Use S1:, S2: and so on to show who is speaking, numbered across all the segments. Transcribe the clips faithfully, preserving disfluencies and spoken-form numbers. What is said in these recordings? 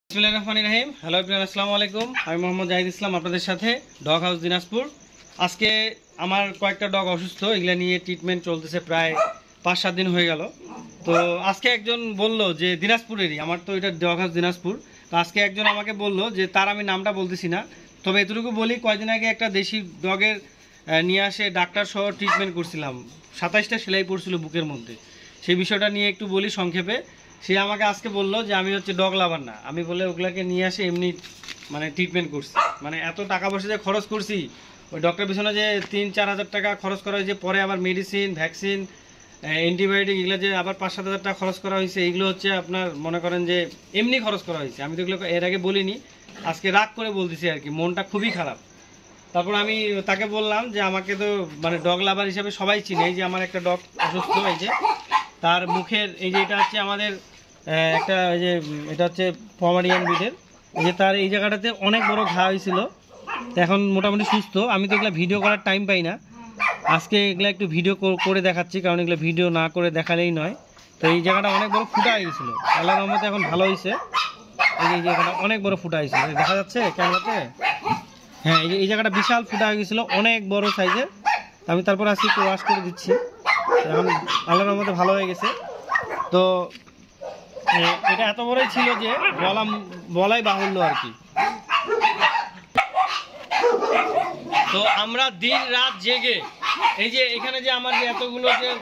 S1: বিসমিল্লাহির রহমানির রহিম। Hello everyone, আসসালামু আলাইকুম। আমি মোহাম্মদ জাহিদ ইসলাম, আপনাদের সাথে ডগ হাউস দিনাজপুর। আজকে আমার কয়েকটা ডগ অসুস্থ, এগুলা নিয়ে ট্রিটমেন্ট চলতেছে প্রায় পাঁচ সাত দিন হয়ে গেল। তো আজকে একজন বলল যে দিনাজপুরেরই, আমার তো এটা ডগ হাউস দিনাজপুর। তো আজকে একজন আমাকে বলল যে তার আমি নামটা বলতেছি না, তবে এতটুকু বলি, কয়েকদিন আগে একটা দেশি ডগের নিয়ে আসে ডাক্তার সহ ট্রিটমেন্ট করছিলাম, সাতাইশটা সেলাই পড়ছিল বুকের মধ্যে। সেই বিষয়টা নিয়ে একটু বলি সংক্ষেপে। সে আমাকে আজকে বললো যে আমি হচ্ছে ডগ লাভার না, আমি বলে ওগুলাকে নিয়ে আসে এমনি মানে ট্রিটমেন্ট করছি, মানে এত টাকা পয়সা যে খরচ করছি ওই ডক্টর পিছনে যে তিন চার হাজার টাকা খরচ করা হয়েছে, পরে আবার মেডিসিন ভ্যাকসিন অ্যান্টিবায়োটিক এগুলো যে আবার পাঁচ সাত হাজার টাকা খরচ করা হয়েছে, এগুলো হচ্ছে আপনার মনে করেন যে এমনি খরচ করা হয়েছে। আমি তো এগুলো এর আগে বলিনি, আজকে রাগ করে বলতেছি আর কি, মনটা খুবই খারাপ। তারপর আমি তাকে বললাম যে আমাকে তো মানে ডগ লাভার হিসাবে সবাই চিনে, এই যে আমার একটা ডগ অসুস্থ, এই যে তার মুখের এই যে এটা হচ্ছে আমাদের একটা এই যে এটা হচ্ছে পমারিয়ান ব্রিডের, এই যে তার এই জায়গাটাতে অনেক বড় ঘা হয়েছিল, এখন মোটামুটি সুস্থ। আমি তো এগুলো ভিডিও করার টাইম পাই না, আজকে এগুলো একটু ভিডিও করে দেখাচ্ছি, কারণ এগুলো ভিডিও না করে দেখালেই নয়। তো এই জায়গাটা অনেক বড় ফুটা হয়ে গেছিলো, আল্লাহর রহমতে এখন ভালো হয়েছে। এই যে এই জায়গাটা অনেক বড় ফুটা হয়েছিল, দেখা যাচ্ছে ক্যামেরাতে? হ্যাঁ, এই যে এই জায়গাটা বিশাল ফুটা হয়ে গেছিলো, অনেক বড় সাইজের। আমি তারপর আজকে একটু ওয়াশ করে দিচ্ছি, এখন আল্লাহর রহমতে ভালো হয়ে গেছে। তো এটা এত বড়ই ছিল যে বলা বলাই বাহুল্য আর কি। তো আমরা দিন রাত জেগে এই যে এখানে যে আমার যে এতগুলো যে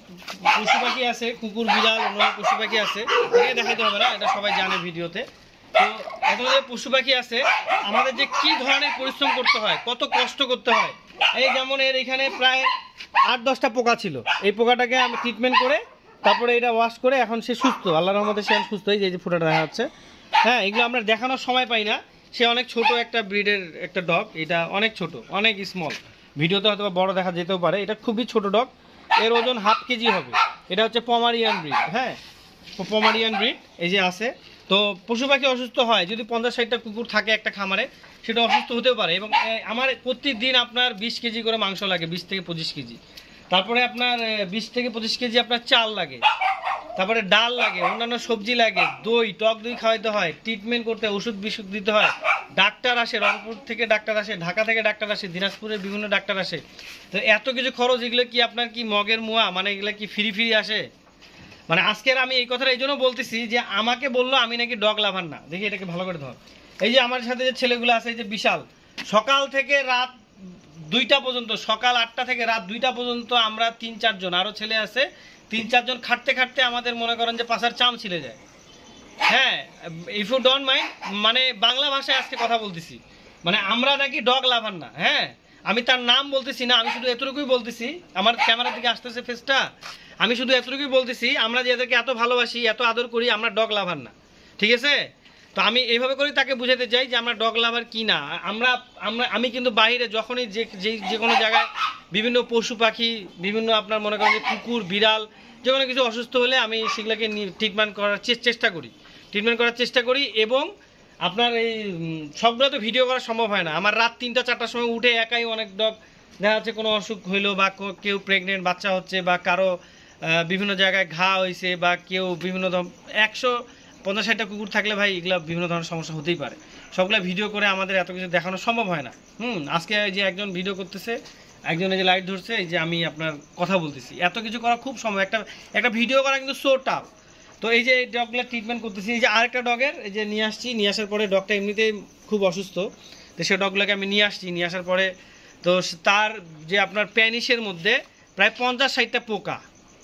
S1: পশু পাখি আছে, কুকুর বিড়াল অন্য পশু পাখি আছে, এটাকে দেখাতে হবে না, এটা সবাই জানে ভিডিওতে। তো এত যে পশু পাখি আছে, আমাদের যে কি ধরনের পরিশ্রম করতে হয়, কত কষ্ট করতে হয়। এই যেমন এর এখানে প্রায় আট দশটা পোকা ছিল, এই পোকাটাকে আমি ট্রিটমেন্ট করে তারপরে এটা ওয়াশ করে এখন সে সুস্থ, আল্লাহর রহমতে সে সুস্থ। এই যে ফুটাটা দেখা যাচ্ছে, হ্যাঁ, এগুলো আমরা দেখানোর সময় পাই না। সে অনেক ছোট একটা ব্রিডের একটা ডগ, এটা অনেক ছোট, অনেক স্মল, ভিডিওতে হয়তো বড় দেখা যেতেও পারে। এটা খুবই ছোট ডগ, এর ওজন হাফ কেজি হবে। এটা হচ্ছে পমারিয়ান ব্রিড, হ্যাঁ, পমারিয়ান ব্রিড এই যে আছে। তো পশু পাখি অসুস্থ হয়, যদি পঞ্চাশ ষাটটা কুকুর থাকে একটা খামারে, সেটা অসুস্থ হতেও পারে। এবং আমার প্রতিদিন আপনার বিশ কেজি করে মাংস লাগে, বিশ থেকে পঁচিশ কেজি। তারপরে আপনার বিশ থেকে পঁচিশ কেজি আপনার চাল লাগে, তারপরে ডাল লাগে, অন্যান্য সবজি লাগে, দই টক দই খাওয়াইতে হয়, ট্রিটমেন্ট করতে হয়, ওষুধ বিষুধ দিতে হয়, ডাক্তার আসে, রংপুর থেকে ডাক্তার আসে, ঢাকা থেকে ডাক্তার আসে, দিনাজপুরের বিভিন্ন ডাক্তার আসে। তো এত কিছু খরচ, এগুলো কি আপনার কি মগের মুয়া, মানে এগুলো কি ফ্রি ফ্রি আসে? মানে আজকের আমি এই কথাটা এই জন্য বলতেছি যে আমাকে বললো আমি নাকি ডগ লাভার না। দেখি এটাকে ভালো করে ধর। এই যে আমার সাথে যে ছেলেগুলো আছে, এই যে বিশাল, সকাল থেকে রাত দুইটা পর্যন্ত, সকাল আটটা থেকে রাত দুইটা পর্যন্ত আমরা তিন চারজন, আরও ছেলে আছে, তিন চারজন খাটতে খাটতে আমাদের মনে করেন যে পাশার চাম ছিলে যায়। হ্যাঁ, ইফ ইউ ডোন্ট মাইন্ড, মানে বাংলা ভাষায় আজকে কথা বলতেছি, মানে আমরা নাকি ডগ লাভার না। হ্যাঁ, আমি তার নাম বলতেছি না, আমি শুধু এতটুকুই বলতেছি, আমার ক্যামেরার দিকে আসতেছে ফেসটা, আমি শুধু এতটুকুই বলতেছি, আমরা যাদেরকে এত ভালোবাসি, এত আদর করি, আমরা ডগ লাভার না, ঠিক আছে? তো আমি এইভাবে করে তাকে বুঝাতে চাই যে আমরা ডগ লাভার কি না। আমরা আমরা আমি কিন্তু বাইরে যখনই যে যে কোনো জায়গায় বিভিন্ন পশু পাখি, বিভিন্ন আপনার মনে করেন যে কুকুর বিড়াল, যে কোনো কিছু অসুস্থ হলে আমি সেগুলোকে ট্রিটমেন্ট করার চেষ্টা করি ট্রিটমেন্ট করার চেষ্টা করি এবং আপনার এই সবগুলো তো ভিডিও করা সম্ভব হয় না। আমার রাত তিনটা চারটার সময় উঠে একাই অনেক ডগ দেখা যাচ্ছে, কোনো অসুখ হইলো বা কেউ প্রেগনেন্ট বাচ্চা হচ্ছে বা কারো বিভিন্ন জায়গায় ঘা হয়েছে বা কেউ বিভিন্ন ধরনের, একশো পঞ্চাশ ষাটটা কুকুর থাকলে ভাই এগুলো বিভিন্ন ধরনের সমস্যা হতেই পারে। সবগুলো ভিডিও করে আমাদের এত কিছু দেখানো সম্ভব হয় না। হুম আজকে যে একজন ভিডিও করতেছে, একজন এই যে লাইট ধরছে, এই যে আমি আপনার কথা বলতেছি, এত কিছু করা খুব সম্ভব, একটা একটা ভিডিও করা কিন্তু সো টাফ। তো এই যে এই ডগগুলো ট্রিটমেন্ট করতেছি, এই যে আরেকটা ডগের এই যে নিয়ে আসছি, নিয়ে আসার পরে ডগটা এমনিতেই খুব অসুস্থ, তো সেই ডগগুলোকে আমি নিয়ে আসছি, নিয়ে আসার পরে তো তার যে আপনার প্যানিসের মধ্যে প্রায় পঞ্চাশ ষাটটা পোকা,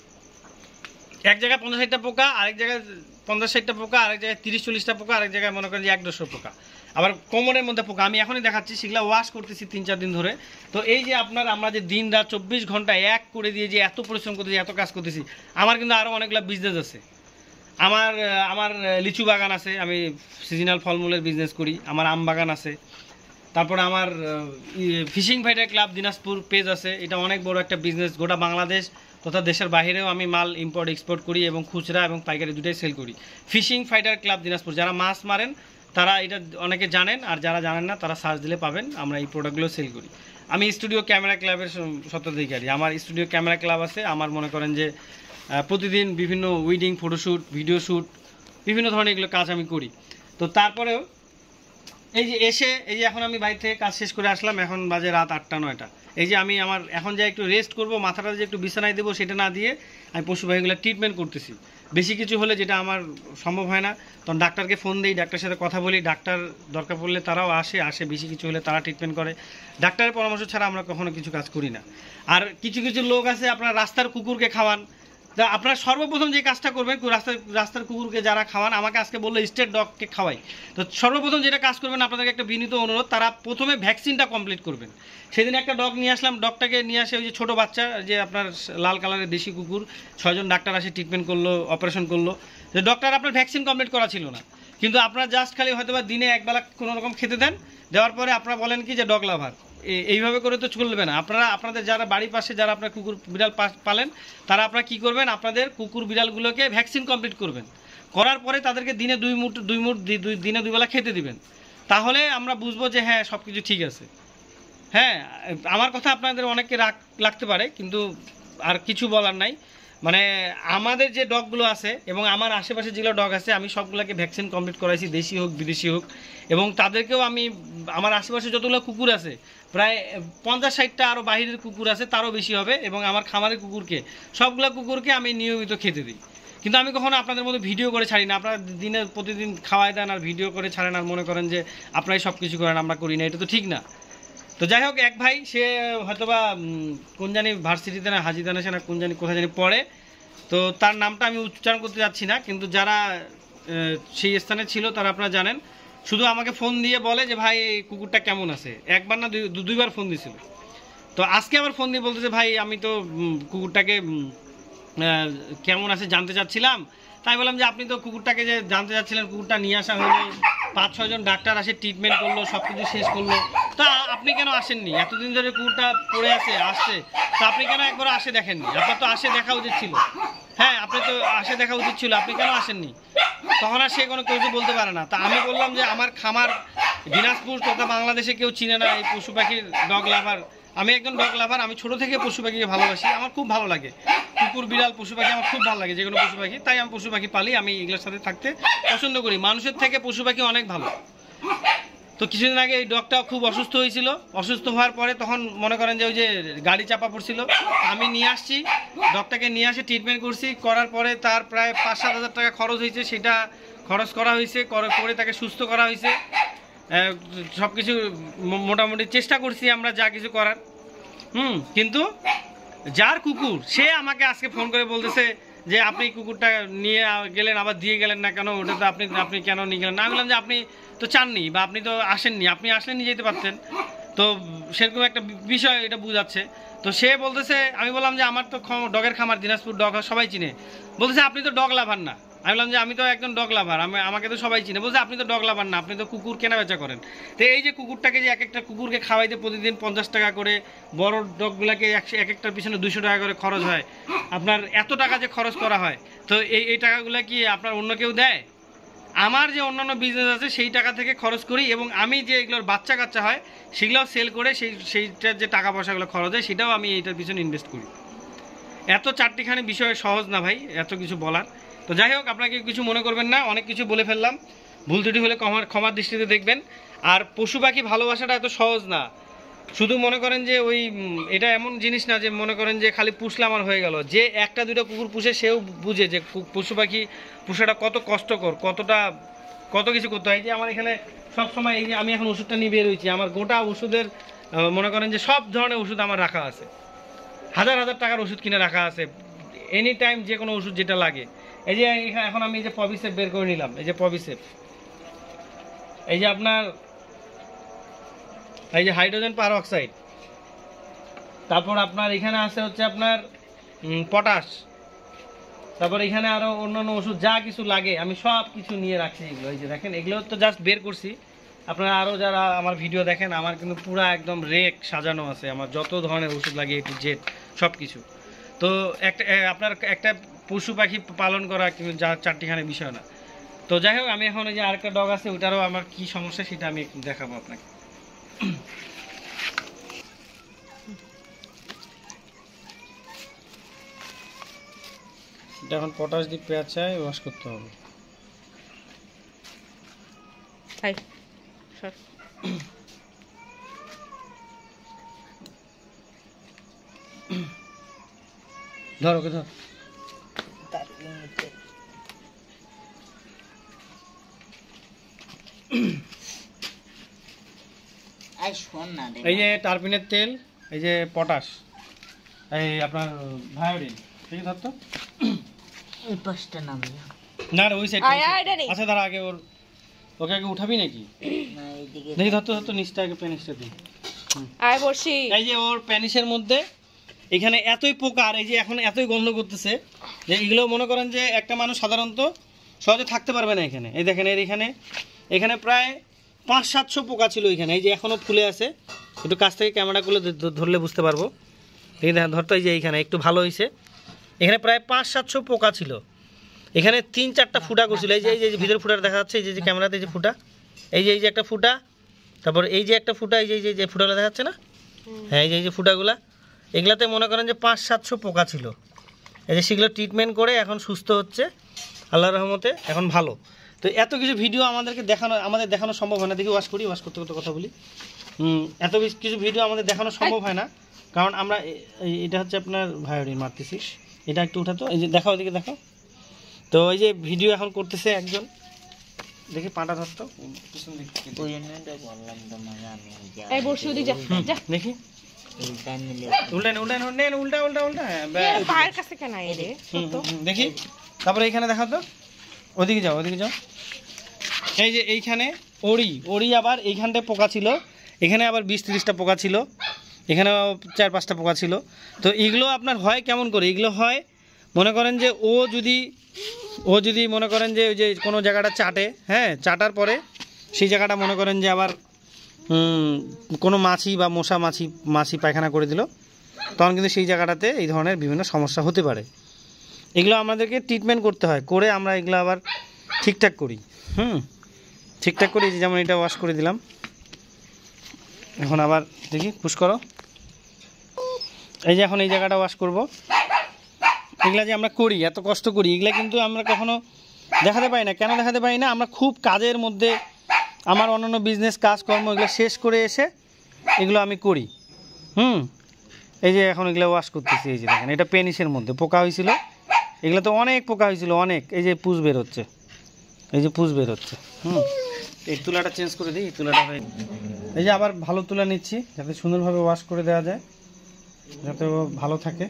S1: এক জায়গায় পঞ্চাশ ষাটটা পোকা, আরেক জায়গায় পঞ্চাশ ষাটটা পোকা, আরেক জায়গায় তিরিশ চল্লিশটা পোকা, আরেক জায়গায় মনে করেন যে এক দেড়শো পোকা, আবার কোমরের মধ্যে পোকা। আমি এখনই দেখাচ্ছি, সেগুলো ওয়াশ করতেছি তিন চার দিন ধরে। তো এই যে আপনার আমরা যে দিন রাত চব্বিশ ঘন্টা এক করে দিয়ে যে এত পরিশ্রম করতেছি, এত কাজ করতেছি, আমার কিন্তু আরও অনেকগুলো বিজনেস আছে। আমার আমার লিচু বাগান আছে, আমি সিজনাল ফলমূলের বিজনেস করি, আমার আম বাগান আছে, তারপরে আমার fishing fighter club Dinajpur page আছে, এটা অনেক বড় একটা বিজনেস, গোটা বাংলাদেশ তথা দেশের বাইরেও আমি মাল ইম্পোর্ট এক্সপোর্ট করি এবং খুচরা এবং পাইকারি দুটাই সেল করি। ফিশিং ফাইটার ক্লাব দিনাজপুর, যারা মাছ মারেন তারা এটা অনেকে জানেন, আর যারা জানেন না তারা সার্চ দিলে পাবেন, আমরা এই প্রোডাক্টগুলো সেল করি। আমি স্টুডিও ক্যামেরা ক্লাবের স্বত্বাধিকারী, আমার স্টুডিও ক্যামেরা ক্লাব আছে। আমার মনে করেন যে প্রতিদিন বিভিন্ন ওয়েডিং ফটোশ্যুট, ভিডিও শ্যুট, বিভিন্ন ধরনের এগুলো কাজ আমি করি। তো তারপরেও এই যে এসে এই যে এখন আমি বাড়ি থেকে কাজ শেষ করে আসলাম, এখন বাজে রাত আটটা নয়টা। এই যে আমি আমার এখন যে একটু রেস্ট করব, মাথাটা যে একটু বিছানায় দেবো সেটা না দিয়ে আমি পশু পাখিগুলো ট্রিটমেন্ট করতেছি। বেশি কিছু হলে যেটা আমার সম্ভব হয় না তখন ডাক্তারকে ফোন দিই, ডাক্তারের সাথে কথা বলি, ডাক্তার দরকার পড়লে তারাও আসে আসে বেশি কিছু হলে তারা ট্রিটমেন্ট করে। ডাক্তারের পরামর্শ ছাড়া আমরা কখনো কিছু কাজ করি না। আর কিছু কিছু লোক আছে আপনার রাস্তার কুকুরকে খাওয়ান, তা আপনারা সর্বপ্রথম যে কাজটা করবেন, রাস্তার রাস্তার কুকুরকে যারা খাওয়ান, আমাকে আজকে বললো স্টেট ডগকে খাওয়াই, তো সর্বপ্রথম যেটা কাজ করবেন আপনাদেরকে একটা বিনীত অনুরোধ, তারা প্রথমে ভ্যাকসিনটা কমপ্লিট করবেন। সেদিন একটা ডগ নিয়ে আসলাম, ডগটাকে নিয়ে আসে ওই যে ছোটো বাচ্চা যে আপনার লাল কালারের দেশি কুকুর, ছয়জন ডাক্তার আসে ট্রিটমেন্ট করলো, অপারেশন করলো, যে ডক্টর আপনার ভ্যাকসিন কমপ্লিট করা ছিল না, কিন্তু আপনার জাস্ট খালি হয়তো বা দিনে একবেলা কোনো রকম খেতে দেন, দেওয়ার পরে আপনারা বলেন কি যে ডগ লাভার। এইভাবে করে তো চলবে না। আপনারা আপনাদের যারা বাড়ির পাশে যারা আপনার কুকুর বিড়াল পালেন, তারা আপনারা কী করবেন, আপনাদের কুকুর বিড়ালগুলোকে ভ্যাকসিন কমপ্লিট করবেন, করার পরে তাদেরকে দিনে দুই মুঠ দুই মুঠ দুই দিনে দুইবেলা খেতে দিবেন, তাহলে আমরা বুঝবো যে হ্যাঁ সব কিছু ঠিক আছে। হ্যাঁ, আমার কথা আপনাদের অনেককে রাগ লাগতে পারে, কিন্তু আর কিছু বলার নাই। মানে আমাদের যে ডগগুলো আছে এবং আমার আশেপাশে যেগুলো ডগ আছে, আমি সবগুলোকে ভ্যাকসিন কমপ্লিট করাইছি, দেশি হোক বিদেশি হোক, এবং তাদেরকেও আমি আমার আশেপাশে যতগুলো কুকুর আছে প্রায় পঞ্চাশ ষাটটা আরও বাহিরের কুকুর আছে, তারও বেশি হবে, এবং আমার খামারের কুকুরকে সবগুলো কুকুরকে আমি নিয়মিত খেতে দিই। কিন্তু আমি কখনো আপনাদের মতো ভিডিও করে ছাড়ি না। আপনারা দিনে প্রতিদিন খাওয়াই দেন আর ভিডিও করে ছাড়েন আর মনে করেন যে আপনারাই সব কিছু করেন, আমরা করি না, এটা তো ঠিক না। তো যাই হোক, এক ভাই সে হয়তোবা কোন জানি ভার্সিটিতে না হাজিদান আছে না কোন জানি কোথায় জানি পড়ে, তো তার নামটা আমি উচ্চারণ করতে যাচ্ছি না, কিন্তু যারা সেই স্থানে ছিল তারা আপনারা জানেন, শুধু আমাকে ফোন দিয়ে বলে যে ভাই এই কুকুরটা কেমন আছে, একবার না দুই দুইবার ফোন দিয়েছিল। তো আজকে আবার ফোন দিয়ে বলতেছে ভাই আমি তো কুকুরটাকে কেমন আছে জানতে চাচ্ছিলাম। তাই বললাম যে আপনি তো কুকুরটাকে যে জানতে চাচ্ছিলেন, কুকুরটা নিয়ে আসা হলো, পাঁচ ছয়জন ডাক্তার আসে ট্রিটমেন্ট করলো, সব কিছু শেষ করলো, তা আপনি কেন আসেননি? এতদিন ধরে কুকুরটা পড়ে আছে, আসছে, তা আপনি কেন একবার আসে দেখেননি? আপনার তো আসে দেখা উচিত ছিল। হ্যাঁ, আপনি তো আসে দেখা উচিত ছিল, আপনি কেন আসেননি? তখন আর সে কোনো কিছু বলতে পারে না। তা আমি বললাম যে আমার খামার দিনাজপুর তথা বাংলাদেশে কেউ চিনে না এই পশু পাখির ডগ লাভার। আমি একজন ডগ লাভার, আমি ছোটো থেকে পশু পাখিকে ভালোবাসি, আমার খুব ভালো লাগে কুকুর বিড়াল পশু পাখি, আমার খুব ভালো লাগে যে কোনো পশু পাখি, তাই আমি পশু পাখি পালি, আমি এগুলোর সাথে থাকতে পছন্দ করি। মানুষের থেকে পশু পাখি অনেক ভালো। তো কিছুদিন আগে এই ডগটা খুব অসুস্থ হয়েছিল, অসুস্থ হওয়ার পরে তখন মনে করেন যে ওই যে গাড়ি চাপা পড়ছিল, আমি নিয়ে আসছি ডগটাকে, নিয়ে আসে ট্রিটমেন্ট করছি, করার পরে তার প্রায় পাঁচ সাত হাজার টাকা খরচ হয়েছে, সেটা খরচ করা হয়েছে, করে তাকে সুস্থ করা হয়েছে, সব কিছু মোটামুটি চেষ্টা করছি আমরা যা কিছু করার। হুম কিন্তু যার কুকুর সে আমাকে আজকে ফোন করে বলতেছে যে আপনি কুকুরটা নিয়ে গেলেন আবার দিয়ে গেলেন না কেন, ওটা তো আপনি আপনি কেন নিয়ে গেলেন না? আমি বললাম যে আপনি তো চাননি বা আপনি তো আসেননি, আপনি আসলে নিয়ে যেতে পারতেন, তো সেরকম একটা বিষয় এটা বুঝাচ্ছে। তো সে বলতেছে, আমি বললাম যে আমার তো ডগের খামার দিনাজপুর ডগ সবাই চিনে, বলতেছে আপনি তো ডগ লাভার না। আমি বললাম যে আমি তো একজন ডগ লাভার, আমি আমাকে তো সবাই চিনে। বলছে আপনি তো ডগ লাভার না, আপনি তো কুকুর কেনা বেচা করেন। তো এই যে কুকুরটাকে যে এক একটা কুকুরকে খাওয়াইতে প্রতিদিন পঞ্চাশ টাকা করে, বড় ডগগুলোকে একশো এক একটার পিছনে দুশো টাকা করে খরচ হয়, আপনার এত টাকা যে খরচ করা হয়, তো এই এই টাকাগুলো কি আপনার অন্য কেউ দেয়? আমার যে অন্যান্য বিজনেস আছে সেই টাকা থেকে খরচ করি, এবং আমি যে এগুলোর বাচ্চা কাচ্চা হয় সেগুলোও সেল করে সেই সেইটার যে টাকা পয়সাগুলো খরচ হয় সেটাও আমি এইটার পিছনে ইনভেস্ট করি। এত চারটিখানি বিষয় সহজ না ভাই, এত কিছু বলার। তো যাই হোক, আপনাকে কিছু মনে করবেন না, অনেক কিছু বলে ফেললাম, ভুল ত্রুটি হলে ক্ষমার ক্ষমার দৃষ্টিতে দেখবেন। আর পশু পাখি ভালোবাসাটা এত সহজ না। শুধু মনে করেন যে ওই এটা এমন জিনিস না যে মনে করেন যে খালি পুষলাম আর হয়ে গেল। যে একটা দুটো কুকুর পুষে সেও বুঝে যে পশু পাখি পুষাটা কত কষ্টকর, কতটা কত কিছু করতে হয়। যে আমার এখানে সব সময় এই যে আমি এখন ওষুধটা নিয়ে বের হয়েছি, আমার গোটা ওষুধের মনে করেন যে সব ধরনের ওষুধ আমার রাখা আছে, হাজার হাজার টাকার ওষুধ কিনে রাখা আছে, এনি টাইম যে কোনো ওষুধ যেটা লাগে। এই যে এখন আমি এই যে পবিসেপ বের করে নিলাম, এই যে পবিসেপ, এই যে আপনার এই যে হাইড্রোজেন পারঅক্সাইড, তারপর আপনার এখানে আছে হচ্ছে আপনার পটাশ, তারপর এখানে আরো অন্যান্য ওষুধ যা কিছু লাগে আমি সব কিছু নিয়ে রাখছি। এগুলো এই যে দেখেন, এগুলো তো জাস্ট বের করছি। আপনারা আরও যারা আমার ভিডিও দেখেন, আমার কিন্তু পুরো একদম রেক সাজানো আছে, আমার যত ধরনের ওষুধ লাগে এ টু জেড সব কিছু। তো একটা আপনার একটা পশু পাখি পালন করা কিন্তু যা চারটিখানে বিষয় না। তো যাই হোক, আমি এখন এই যে আরেকটা ডগ আছে, ওটারও আমার কি সমস্যা সেটা আমি একটু দেখাবো আপনাকে। এটা এখন পটাশ দিয়ে পেঁচায় ওয়াশ করতে হবে।
S2: হাই সর
S1: ধর ওকে ধর এই যে টারপিনের তেল, এই যে পটাশ, এই আপনার ভায়োডিন, ঠিক আছে? ধর তো
S3: এই পাঁচটা নামই
S1: না ওই সাইড।
S2: আয় আয় ডানি
S1: আচ্ছা দাঁড়া, আগে ওর ওকে আগে উঠাবি নাকি?
S3: না এইদিকে
S1: দেখি ধর তো ধর তো নিচটা আগে প্যানিসটা দিই।
S2: আয় বর্ষি
S1: এই যে ওর প্যানিসের মধ্যে এখানে এতই পোকা আর এই যে এখন এতই গন্ধ করতেছে যে এগুলো মনে করেন যে একটা মানুষ সাধারণত সহজে থাকতে পারবে না এখানে। এই দেখেন এর এখানে এখানে প্রায় পাঁচ সাতশো পোকা ছিল এখানে, এই যে এখনো ফুলে আছে। একটু কাছ থেকে ক্যামেরা করলে ধরলে বুঝতে পারবো। এই দেখেন ধরতো, এই যে এইখানে একটু ভালো হয়েছে, এখানে প্রায় পাঁচ সাতশো পোকা ছিল। এখানে তিন চারটা ফুটা করছিল, এই যে এই যে ভিতরে ফুটা দেখা যাচ্ছে, এই যে ক্যামেরাতে যে ফুটা, এই যে এই যে একটা ফুটা, তারপর এই যে একটা ফুটা, এই যে এই যে ফুটাগুলো দেখা যাচ্ছে না, হ্যাঁ এই যে এই যে ফুটাগুলা, এগুলাতে মনে করেন যে পাঁচ সাতশো পোকা ছিল। এই যে সেগুলো ট্রিটমেন্ট করে এখন সুস্থ হচ্ছে আল্লাহর রহমতে, এখন ভালো। তো এত কিছু ভিডিও আমাদেরকে দেখানো আমাদের দেখানো সম্ভব হয় না। দেখি ওয়াশ করি, ওয়াশ করতে করতে কথা বলি। এত কিছু ভিডিও আমাদের দেখানো সম্ভব হয় না, কারণ আমরা এটা হচ্ছে আপনার ভায়োডিন মারতেছি। এটা একটু উঠাতো, এই যে দেখাও, এদিকে দেখাও। তো এই যে ভিডিও এখন করতেছে একজন, দেখি পাটা ধরতো পিছন দিক
S3: ওই জন্যটা বললাম তোমাকে আমি
S2: এই বর্ষি ওদিকে যা যা
S1: দেখি
S3: উল্টা নিলে
S1: উল্টা উল্টা নেন, উল্টা উল্টা উল্টা, হ্যাঁ
S2: এর পায়ের কাছে কেন আয় রে সত্য
S1: দেখি। তারপরে এইখানে দেখাও তো, ওদিকে যাও, ওদিকে যাও। এই যে এইখানে ওড়ি ওড়ি আবার এইখানটায় পোকা ছিল, এখানে আবার বিশ তিরিশটা পোকা ছিল, এখানেও চার পাঁচটা পোকা ছিল। তো এগুলো আপনার হয় কেমন করে? এগুলো হয় মনে করেন যে ও যদি ও যদি মনে করেন যে ওই যে কোনো জায়গাটা চাটে, হ্যাঁ চাটার পরে সেই জায়গাটা মনে করেন যে আবার কোনো মাছি বা মশা মাছি মাছি পায়খানা করে দিল, তখন কিন্তু সেই জায়গাটাতে এই ধরনের বিভিন্ন সমস্যা হতে পারে। এগুলো আমাদেরকে ট্রিটমেন্ট করতে হয়, করে আমরা এগুলো আবার ঠিকঠাক করি। হুম ঠিকঠাক করি, যেমন এটা ওয়াশ করে দিলাম। এখন আবার দেখি পুশ করো, এই যে এখন এই জায়গাটা ওয়াশ করব। এগুলা যে আমরা করি, এত কষ্ট করি, এগুলা কিন্তু আমরা কখনো দেখাতে পারি না। কেন দেখাতে পারি না? আমরা খুব কাজের মধ্যে, আমার অন্যান্য বিজনেস কাজকর্ম এগুলো শেষ করে এসে এগুলো আমি করি। হুম এই যে এখন এগুলো ওয়াশ করতেছি। এই যে দেখেন, এটা পেনিসের মধ্যে পোকা হয়েছিল, এগুলো তো অনেক পোকা হয়েছিল, অনেক। এই যে পুষ বের হচ্ছে, এই যে পুষ বের হচ্ছে। হুম এই তুলাটা চেঞ্জ করে দিই, এই তুলাটা হয়ে, এই যে আবার ভালো তুলা নিচ্ছি যাতে সুন্দরভাবে ওয়াশ করে দেওয়া যায়, যাতে ও ভালো থাকে।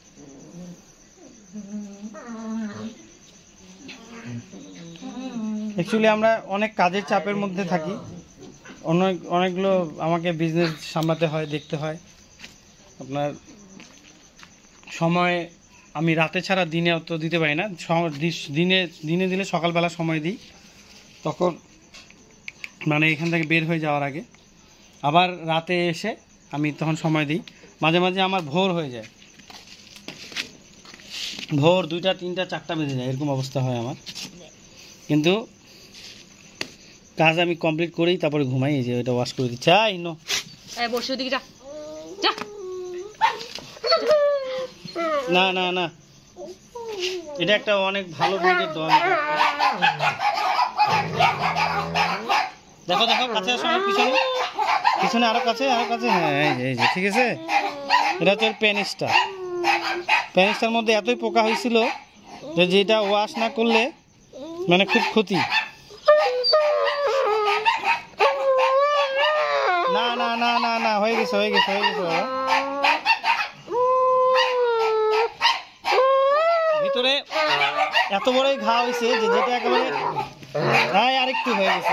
S1: অ্যাকচুয়ালি আমরা অনেক কাজের চাপের মধ্যে থাকি, অনেক অনেকগুলো আমাকে বিজনেস সামলাতে হয়, দেখতে হয়। আপনার সময় আমি রাতে ছাড়া দিনে অত দিতে পারি না। দিনে দিনে দিলে সকালবেলা সময় দিই, তখন মানে এখান থেকে বের হয়ে যাওয়ার আগে। আবার রাতে এসে আমি তখন সময় দিই। মাঝে মাঝে আমার ভোর হয়ে যায়, ভোর দুইটা তিনটা চারটা বেজে যায়, এরকম অবস্থা হয় আমার। কিন্তু কাজ আমি কমপ্লিট করেই তারপরে ঘুমাই। এই যে এটা ওয়াশ করে দিচ্ছি। আই নো
S2: এই বর্ষি ওদিকে যা যা
S1: না না না, এটা একটা অনেক ভালো ব্র্যান্ডের দল। দেখো দেখো কাছে আসো, আমার পিছনে পিছনে আরো কাছে আরো কাছে, হ্যাঁ এই যে এই যে ঠিক আছে। এটা হচ্ছে প্যানিসটা, প্যানিসটার মধ্যে এতই পোকা হয়েছিল যে যেটা ওয়াশ না করলে মানে খুব ক্ষতি। না না না না না হয়ে গেছে হয়ে গেছে হয়ে গেছে ভিতরে এত বড়ই ঘা হয়েছে যে যেটা একেবারে হ্যাঁ আরেকটু হয়ে গেছে।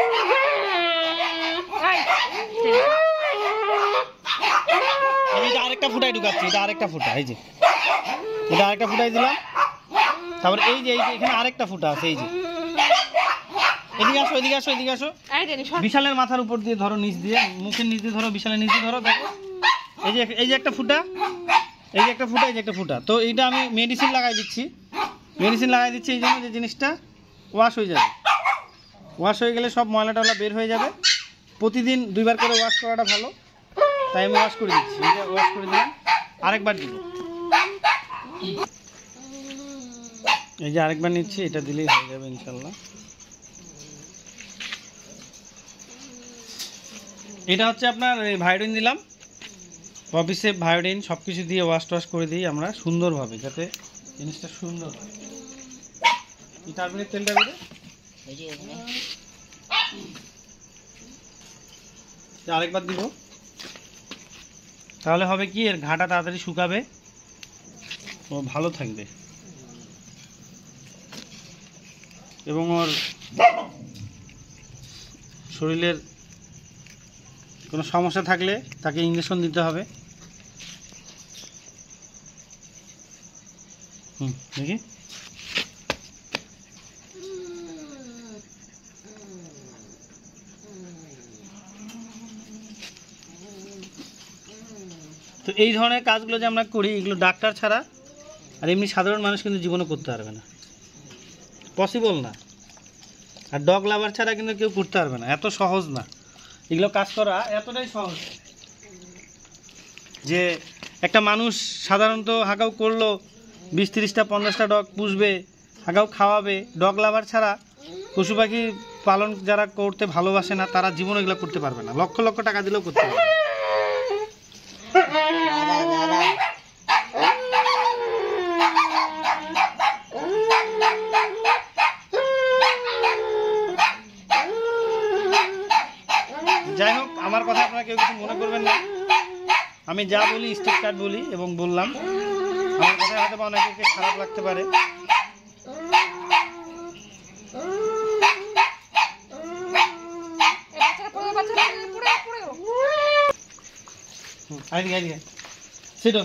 S1: এটা আরেকটা ফুটাই ঢুকাচ্ছি, এটা আরেকটা ফুটা, এই যে এটা আরেকটা ফুটাই দিলাম। তারপর এই যে এই যে এখানে আরেকটা ফুটা আছে, এই যে এদিকে আসো এদিকে আসো এদিকে আসো। বিশালের মাথার উপর দিয়ে ধরো, নিচ দিয়ে মুখের নিচ দিয়ে ধরো, বিশালের নিচ দিয়ে ধরো, দেখো এই যে এই যে একটা ফুটা, এই যে একটা ফুটা, এই যে একটা ফুটা। তো এইটা আমি মেডিসিন লাগাই দিচ্ছি, মেডিসিন লাগাই দিচ্ছি এই জন্য যে জিনিসটা ওয়াশ হয়ে যাবে। ওয়াশ হয়ে গেলে সব ময়লা টয়লা বের হয়ে যাবে। প্রতিদিন দুইবার করে ওয়াশ করাটা ভালো, তাই আমি ওয়াশ করে দিচ্ছি। এটা ওয়াশ করে দিলাম, আরেকবার দিব। এই যে আরেকবার নিচ্ছি, এটা দিলেই হয়ে যাবে ইনশাল্লাহ। এটা হচ্ছে আপনার এই ভায়োডিন দিলাম, অফিসে ভায়োডিন সব কিছু দিয়ে ওয়াশ টওয়াশ করে দিই আমরা সুন্দরভাবে, যাতে জিনিসটা সুন্দর হয়। তারপরে তেলটা বেরো,
S3: এই যে এখানে
S1: আরেকবার দিব, তাহলে হবে কি এর ঘাটা তাড়াতাড়ি শুকাবে ও ভালো থাকবে, এবং ওর শরীরের কোনো সমস্যা থাকলে তাকে ইঞ্জেকশন দিতে হবে। হুম দেখি তো এই ধরনের কাজগুলো যে আমরা করি, এগুলো ডাক্তার ছাড়া আর এমনি সাধারণ মানুষ কিন্তু জীবনে করতে পারবে না, পসিবল না। আর ডগ লাভার ছাড়া কিন্তু কেউ করতে পারবে না, এত সহজ না এগুলো কাজ করা, এতটাই সহজ যে একটা মানুষ সাধারণত হাগাও করলো বিশ তিরিশটা পঞ্চাশটা ডগ পুষবে, হাগাও খাওয়াবে। ডগ লাভার ছাড়া পশু পাখি পালন যারা করতে ভালোবাসে না তারা জীবনে এগুলো করতে পারবে না, লক্ষ লক্ষ টাকা দিলেও করতে পারবে না।
S3: দাদা দাদা
S1: যাই হোক, আমার কথা আপনারা কেউ কিছু মনে করবেন না, আমি যা বলি স্টেপ কাট বলি এবং বললাম, আমার কথা হয়তো বা অনেকে খারাপ লাগতে পারে। হুম, আইদিকে আইদিকে সেটো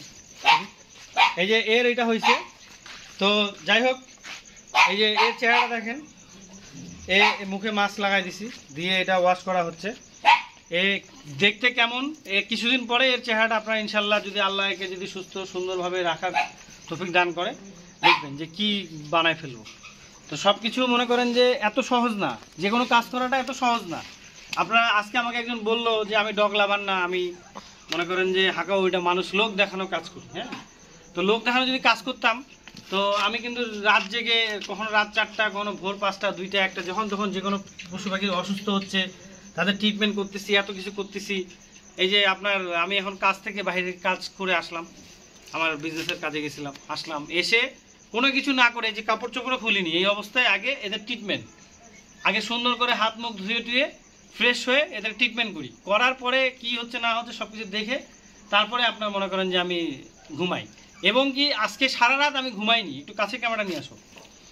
S1: এই যে এর এটা হয়েছে। তো যাই হোক, এই যে এর চেহারাটা দেখেন, এ মুখে মাস্ক লাগাই দিছি, দিয়ে এটা ওয়াশ করা হচ্ছে। এ দেখতে কেমন, এ কিছুদিন পরে এর চেহারাটা আপনারা ইনশাল্লাহ যদি আল্লাহ একে যদি সুস্থ সুন্দরভাবে রাখার তৌফিক দান করে, দেখবেন যে কি বানায় ফেলবো। তো সব কিছু মনে করেন যে এত সহজ না, যে কোনো কাজ করাটা এত সহজ না। আপনারা আজকে আমাকে একজন বললো যে আমি ডগ লাভার না, আমি মনে করেন যে হাঁকা ওইটা মানুষ লোক দেখানো কাজ করি। হ্যাঁ, তো লোক দেখানো যদি কাজ করতাম, তো আমি কিন্তু রাত জেগে কখনো রাত চারটা, কখনো ভোর পাঁচটা, দুইটা, একটা, যখন যখন যে কোনো পশু পাখি অসুস্থ হচ্ছে তাদের ট্রিটমেন্ট করতেছি, এত কিছু করতেছি। এই যে আপনার আমি এখন কাজ থেকে বাইরে কাজ করে আসলাম, আমার বিজনেসের কাজে গেছিলাম, আসলাম, এসে কোনো কিছু না করে যে কাপড় চোপড়ও খুলিনি, এই অবস্থায় আগে এদের ট্রিটমেন্ট, আগে সুন্দর করে হাত মুখ ধুয়ে টুয়ে ফ্রেশ হয়ে এদের ট্রিটমেন্ট করি, করার পরে কি হচ্ছে না হচ্ছে সব কিছু দেখে তারপরে আপনার মনে করেন যে আমি ঘুমাই। এবং কি আজকে সারা রাত আমি ঘুমাইনি, একটু কাছে ক্যামেরা নিয়ে আসো,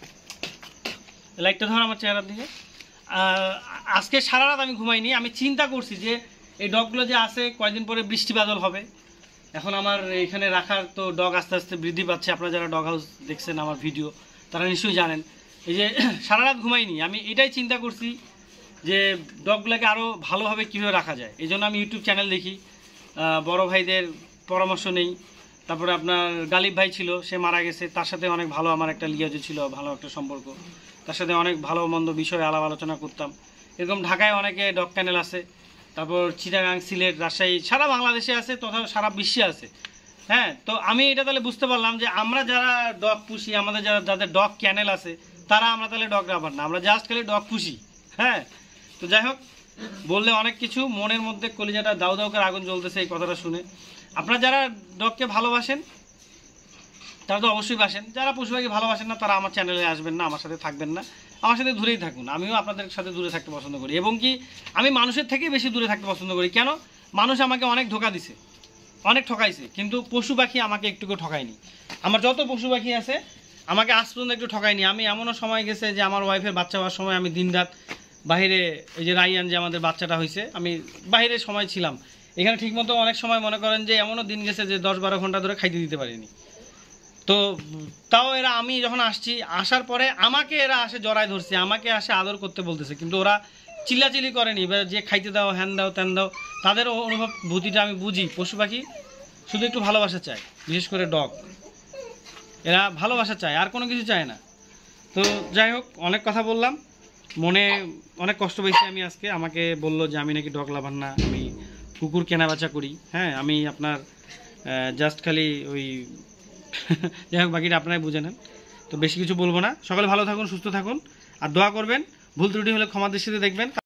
S1: লাইটটা ধর আমার চেহারার দিকে। আজকে সারা রাত আমি ঘুমাইনি, আমি চিন্তা করছি যে এই ডগগুলো যে আছে কয়েকদিন পরে বৃষ্টি বাদল হবে, এখন আমার এখানে রাখার তো ডগ আস্তে আস্তে বৃদ্ধি পাচ্ছে। আপনারা যারা ডগ হাউস দেখছেন আমার ভিডিও তারা নিশ্চয়ই জানেন। এই যে সারা রাত ঘুমাইনি, আমি এটাই চিন্তা করছি যে ডগগুলোকে আরও ভালোভাবে কীভাবে রাখা যায়। এই জন্য আমি ইউটিউব চ্যানেল দেখি, বড় ভাইদের পরামর্শ নেই। তারপরে আপনার গালিব ভাই ছিল, সে মারা গেছে, তার সাথে অনেক ভালো আমার একটা লিয়াজো ছিল, ভালো একটা সম্পর্ক, তার সাথে অনেক ভালো মন্দ বিষয়ে আলাপ আলোচনা করতাম। এরকম ঢাকায় অনেকে ডগ চ্যানেল আছে, তারপর চিটাগাং, সিলেট, রাজশাহী, সারা বাংলাদেশে আছে, তথা সারা বিশ্বে আছে। হ্যাঁ, তো আমি এটা তাহলে বুঝতে পারলাম যে আমরা যারা ডগ পুষি, আমাদের যারা যাদের ডগ চ্যানেল আছে, তারা আমরা তাহলে ডগ রাবার না, আমরা জাস্ট খালি ডগ পুষি। হ্যাঁ, তো যাই হোক, বললে অনেক কিছু, মনের মধ্যে কলিজাটা দাউ দাউ করে আগুন জ্বলতেছে এই কথাটা শুনে। আপনারা যারা ডগকে ভালোবাসেন তারা তো অবশ্যই বাসেন, যারা পশু পাখি ভালোবাসেন না তারা আমার চ্যানেলে আসবেন না, আমার সাথে থাকবেন না, আমার সাথে দূরেই থাকুন। আমিও আপনাদের সাথে দূরে থাকতে পছন্দ করি, এবং কি আমি মানুষের থেকে বেশি দূরে থাকতে পছন্দ করি। কেন? মানুষ আমাকে অনেক ধোকা দিছে, অনেক ঠকাইছে, কিন্তু পশু পাখি আমাকে একটুকু ঠকায়নি। আমার যত পশু পাখি আছে আমাকে আজ পর্যন্ত একটু ঠকায়নি। আমি এমনও সময় গেছে যে আমার ওয়াইফের বাচ্চা হওয়ার সময় আমি দিন রাত বাইরে, এই যে রাইয়ান যে আমাদের বাচ্চাটা হয়েছে, আমি বাইরে সময় ছিলাম, এখানে ঠিকমতো অনেক সময় মনে করেন যে এমনও দিন গেছে যে দশ বারো ঘন্টা ধরে খাইতে দিতে পারিনি। তো তাও এরা, আমি যখন আসছি, আসার পরে আমাকে এরা আসে জড়ায় ধরছে, আমাকে আসে আদর করতে বলতেছে, কিন্তু ওরা চিল্লাচিল্লি করেনি, যে খাইতে দাও, হ্যান দাও, ত্যান দাও। তাদের অনুভূতিটা আমি বুঝি। পশু পাখি শুধু একটু ভালোবাসা চায়, বিশেষ করে ডগ, এরা ভালোবাসা চায়, আর কোনো কিছু চায় না। তো যাই হোক, অনেক কথা বললাম, মনে অনেক কষ্ট পেয়েছি আমি আজকে। আমাকে বললো যে আমি নাকি ডগ লাভার না, আমি কুকুর কেনা বেচা করি। হ্যাঁ, আমি আপনার জাস্ট খালি ওই যাই হোক, বাকিটা আপনারাই বুঝে নেন। তো বেশি কিছু বলবো না। সকলে ভালো থাকুন, সুস্থ থাকুন, আর দোয়া করবেন। ভুল ত্রুটি হলে ক্ষমা দৃষ্টিতে দেখবেন।